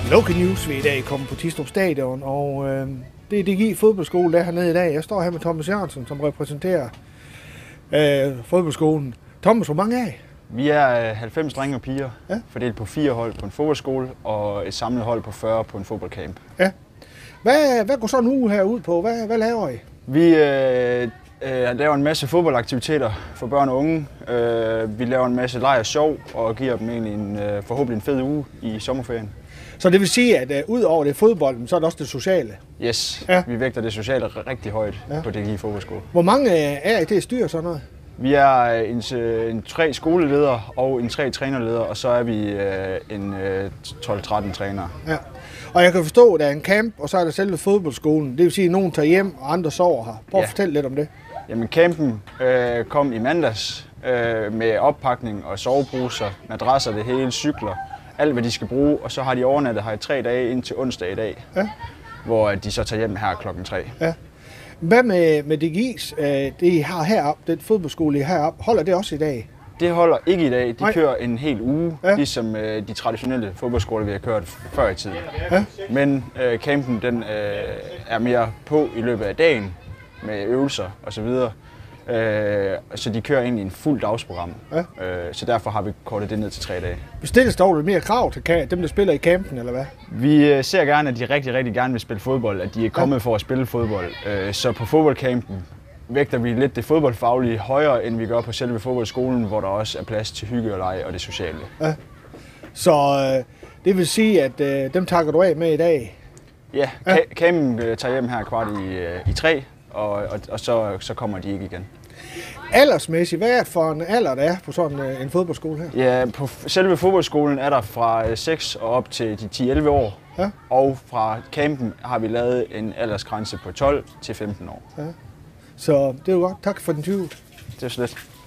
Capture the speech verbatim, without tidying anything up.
Local News vil i dag komme på Tistrup Stadion, og øh, det er D G I fodboldskole, der er hernede i dag. Jeg står her med Thomas Jørgensen, som repræsenterer øh, fodboldskolen. Thomas, hvor mange er I? Vi er halvfems drenge og piger, ja. fordelt på fire hold på en fodboldskole og et samlet hold på fyrre på en fodboldcamp. Ja. Hvad, hvad går så nu her ud på? Hvad, hvad laver I? Vi øh, øh, laver en masse fodboldaktiviteter for børn og unge. Øh, vi laver en masse leg og sjov og giver dem egentlig en, øh, forhåbentlig en fed uge i sommerferien. Så det vil sige, at uh, ud over det fodbolden, så er det også det sociale? Yes, ja. Vi vægter det sociale rigtig højt ja. på D G I fodboldskole. Hvor mange er I til at styre sådan noget? Vi er en, en tre skoleledere og en tre trænerledere, og så er vi øh, en øh, tolv tretten trænere. Ja. Og jeg kan forstå, at der er en camp, og så er der selve fodboldskolen. Det vil sige, at nogen tager hjem, og andre sover her. Prøv at ja. fortælle lidt om det. Jamen, campen øh, kom i mandags øh, med oppakning og soveposer, madrasser, det hele, cykler, alt hvad de skal bruge. Og så har de overnattet her i tre dage indtil onsdag i dag, ja. hvor de så tager hjem her klokken tre. Ja. Hvad med, med D G I's, øh, det I har heroppe, den fodboldskole I har heroppe, holder det også i dag? Det holder ikke i dag. De Nej. kører en hel uge, ja. ligesom øh, de traditionelle fodboldskoler, vi har kørt før i tiden. Ja. Men øh, campen den, øh, er mere på i løbet af dagen med øvelser osv. Øh, så de kører egentlig en fuld dagsprogram. Ja. Øh, så derfor har vi kortet det ned til tre dage. Bestilles dog lidt mere krav til dem, der spiller i campen, eller hvad? Vi øh, ser gerne, at de rigtig, rigtig gerne vil spille fodbold, at de er kommet ja. for at spille fodbold. Øh, så på fodboldcampen vægter vi lidt det fodboldfaglige højere, end vi gør på selve fodboldskolen, hvor der også er plads til hygge og lege og det sociale. Ja. Så øh, det vil sige, at øh, dem takker du af med i dag? Ja, ja. Campen øh, tager hjem her kvart i, øh, i tre, og, og, og så, så kommer de ikke igen. Aldersmæssigt, hvad er det for en alder, der er på sådan øh, en fodboldskole her? Ja, på selve fodboldskolen er der fra seks og op til de ti elleve år, ja. og fra campen har vi lavet en aldersgrænse på tolv til femten år. Ja. Så det er jo godt. Tak for den tyve. Det er slet.